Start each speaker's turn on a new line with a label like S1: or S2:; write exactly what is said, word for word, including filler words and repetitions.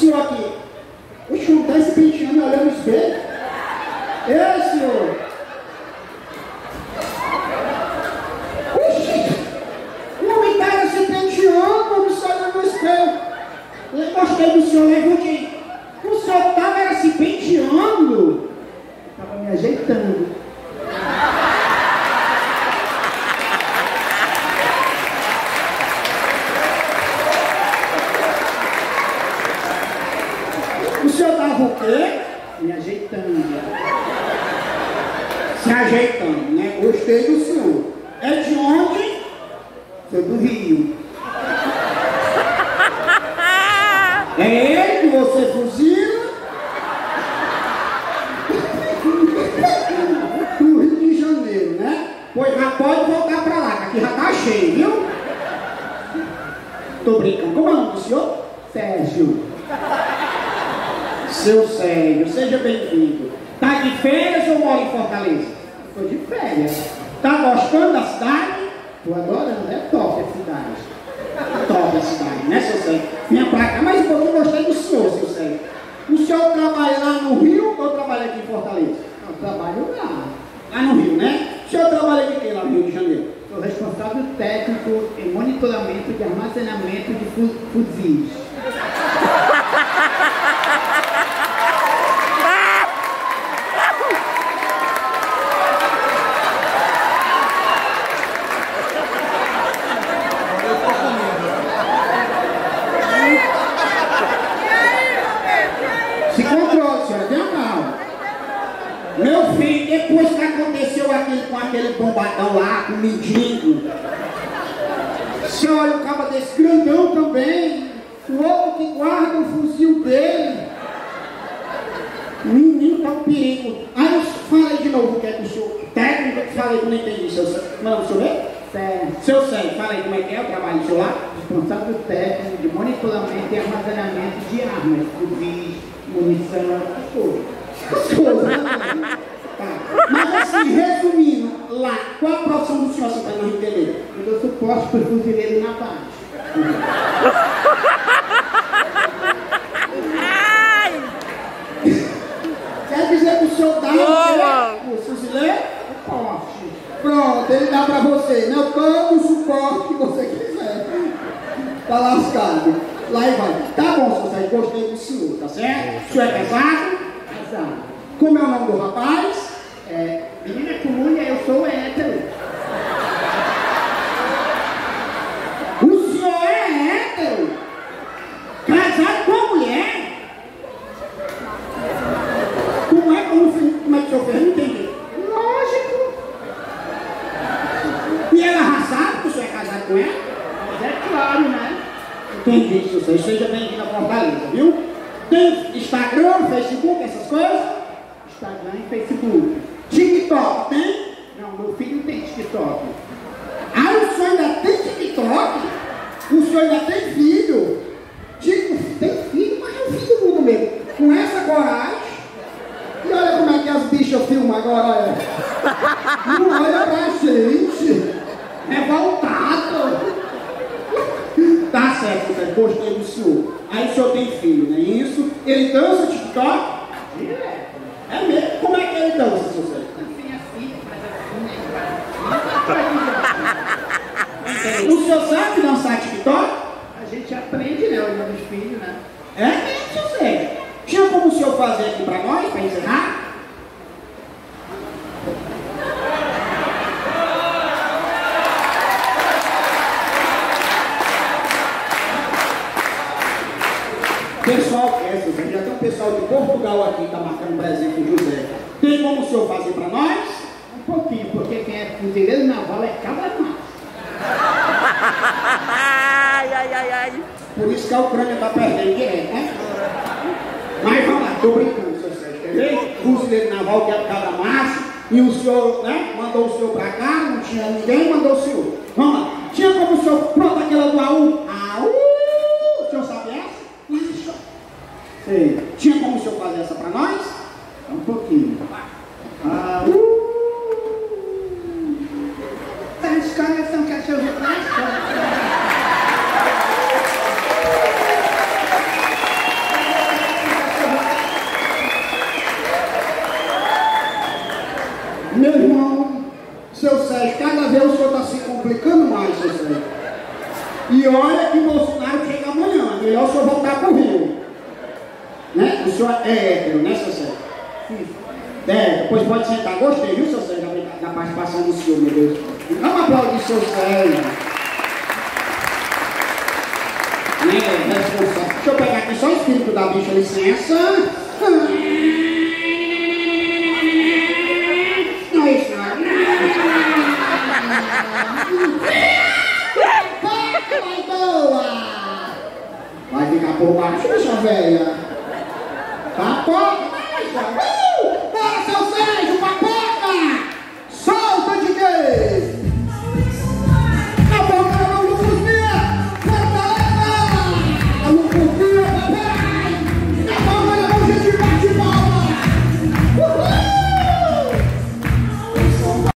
S1: senhor aqui. Oxe, não tá se penteando olhando no espelho? Ei, senhor! Oxe! O homem tava se penteando, o homem saiu no espelho. Eu gostei do senhor, levante. O senhor tava era se penteando. Eu tava me ajeitando. O senhor tava o quê? Me ajeitando. Se ajeitando, né? Gostei do senhor. É de onde? Sou do Rio. É ele que você fuzila? Do Rio de Janeiro, né? Pois já pode voltar pra lá, que aqui já tá cheio, viu? Tô brincando. Como é o nome do senhor? Sérgio. Seu Sérgio, seja bem-vindo. Tá de férias ou mora em Fortaleza? Tô de férias. Tá gostando da cidade? Tô adorando, é top a cidade. Top a cidade, né, seu Sérgio? Vinha pra cá, mas um pouquinho gostei do senhor, seu Sérgio. O senhor trabalha lá no Rio ou trabalha aqui em Fortaleza? Eu trabalho lá. Lá no Rio, né? O senhor trabalha de quê lá no Rio de Janeiro? Sou responsável técnico em monitoramento de armazenamento de fu fuzis. Se controle, senhora, tenha calma. Meu filho, depois que aconteceu aquele, com aquele bombadão lá, com o mendigo, você olha o cabo desse grandão também, o outro que guarda o fuzil dele. O menino tá um perigo. Aí eu falei de novo o que é que o senhor, técnico, que falei que não entendi, seu Sérgio. Não, o senhor vê? Sérgio. Seu Sérgio, fala aí como é que é o trabalho do senhor lá? Responsável técnico de monitoramento e armazenamento de armas, fuzis, munição, essas coisas. Essas coisas, né? Tá. Mas assim, resumindo, lá, qual a profissão do senhor, assim, para nós entender? Eu dou suporte para o fuzileiro na base. Quer dizer que o senhor dá o, o fuzileiro? Suporte. Pronto, ele dá para você, né? Todo o suporte que você quiser. Tá lascado. Lá e vai. Tá bom, seu Sérgio, gostei do senhor, tá certo? O senhor é casado? Casado. Como é o nome do rapaz? É, menina comum, eu sou hétero. O senhor é hétero? Casado com a mulher? Como é, como, como é que o senhor fez? Não entendi. Lógico. E ela arrasada que o senhor é casado com ela? Mas é claro, né? Entendi, seu Sérgio. Seja bem-vindo a Fortaleza, viu? Tem Instagram, Facebook, essas coisas? Instagram e Facebook. TikTok, tem? Não, meu filho tem TikTok. Ah, o senhor ainda tem TikTok? O senhor ainda tem filho? Tipo, tem filho, mas é um filho do mundo mesmo. Com essa coragem. E olha como é que as bichas filmam agora, olha. Não olha pra gente. Revoltado. Tá certo, Sérgio, gostei do senhor. Aí o senhor tem filho, não é isso? Ele dança TikTok? É. É mesmo? Como é que ele dança, seu Sérgio? Assim, assim, faz assim. O senhor sabe dançar TikTok? A gente aprende, né? Olhando os filhos, né? É mesmo, seu Sérgio. Tinha como o senhor fazer aqui pra nós, pra ensinar? Pessoal, é, já tem um pessoal de Portugal aqui que está marcando presente com José. Tem como o senhor fazer para nós? Um pouquinho, porque quem é fuzileiro naval é cabra macho. Ai, ai, ai, ai. Por isso que a Ucrânia está perdendo direto, né? Mas vamos lá, estou brincando, seu Sérgio. Quer ver? Fuzileiro naval que é cabra macho. E o senhor, né? Mandou o senhor para cá, não tinha ninguém, mandou o senhor. Vamos lá. Tinha como o senhor, pronto, aquela do A U? A U! O senhor sabe essa? Sei. Tinha como o senhor fazer essa para nós? Um pouquinho. Ah, uh. As escolas são cachorros na escola. Né? O senhor é hétero, né, seu Sérgio? É, depois pode sentar. Gostei, viu, seu Sérgio, da, da participação do senhor, meu Deus. Vamos aplaudir seu Sérgio. Né, responsável. Deixa eu pegar aqui só o espírito da bicha, licença. Não é isso, não. Vai boa! Vai ficar por baixo, bicha velha. Tá pouco, vai, uh! Bora, seu